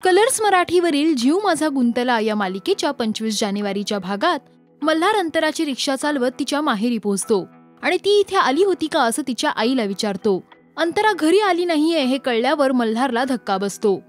Colours मराठीवरील जीव माझा गुंतला या मालिकेच्या 25 जानेवारीच्या भागात मल्हार अंतराची रिक्षा चालवत तिच्या माहेरी पोहोचतो आणि ती इथे आली होती का असं तिच्या आईला विचारतो। अंतरा घरी आली नाहीये हे कळल्यावर मल्हारला धक्का बसतो।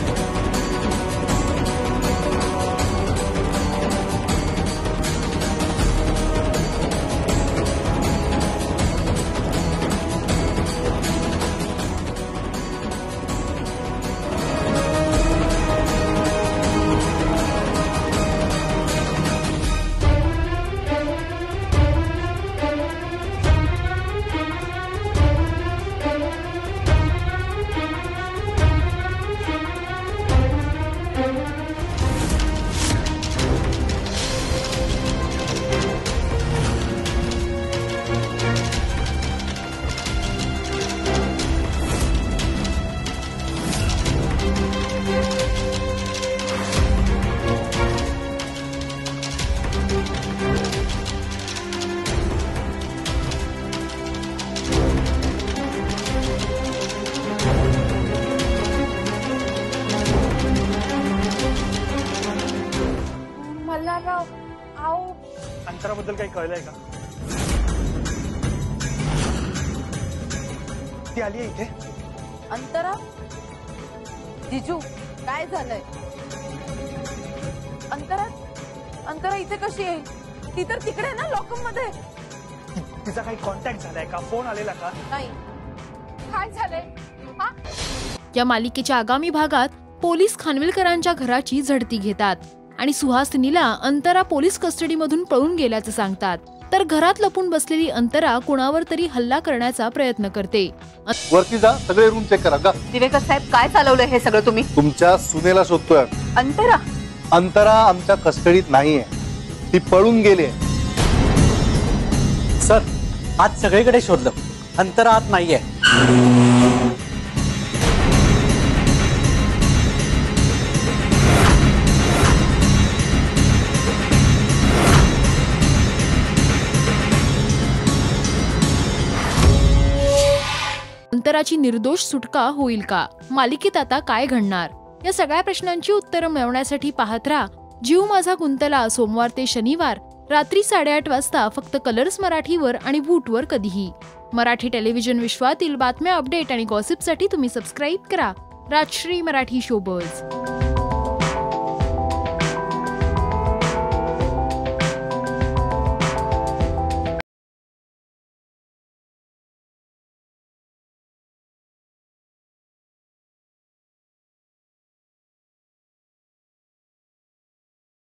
अंतराबद्दल काही कळलंय का? ती आली आहे इथे? अंतरा? जिजू काय झालंय? अंतरा इथे कशी आहे? ती तर तिकडे ना लॉकअप मध्ये। तिचा काही कॉन्टॅक्ट झालाय का? फोन आलेला का? नाही। काय झालंय? या मालिकेच्या आगामी भागात पोलीस खानविलकरांच्या घराची झडती घेतात आणि सुहासिनीला अंतरा पोलीस कस्टडीमधून पळून गेल्याचं सांगतात, तर घरात लपून बसलेली अंतरा कोणावर तरी हल्ला करण्याचा प्रयत्न करते। वरती जा, सगळे रूम चेक करा। दिवेकर साहेब काय चालवलंय हे सगळं तुम्ही? तुमच्या सुनेला शोधतोय। अंतरा आमच्या कस्टडीत नाहीये, ती पळून गेली। सर आज सगळीकडे शोधलं, अंतरा आत नाहीये। अंतराची निर्दोष सुटका होईल का? मालिकेत आता काय घडणार? या सगळ्या प्रश्नांची उत्तरं मिळवण्यासाठी पाहत राहा जीव माझा गुंतला, सोमवार ते शनिवार रात्री 8:30 वाजता फक्त कलर्स मराठीवर आणि वूटवर कधीही। मराठी टेलिव्हिजन विश्वातील बातम्या, अपडेट आणि गॉसिपसाठी तुम्ही सबस्क्राईब करा राजश्री मराठी शोबज।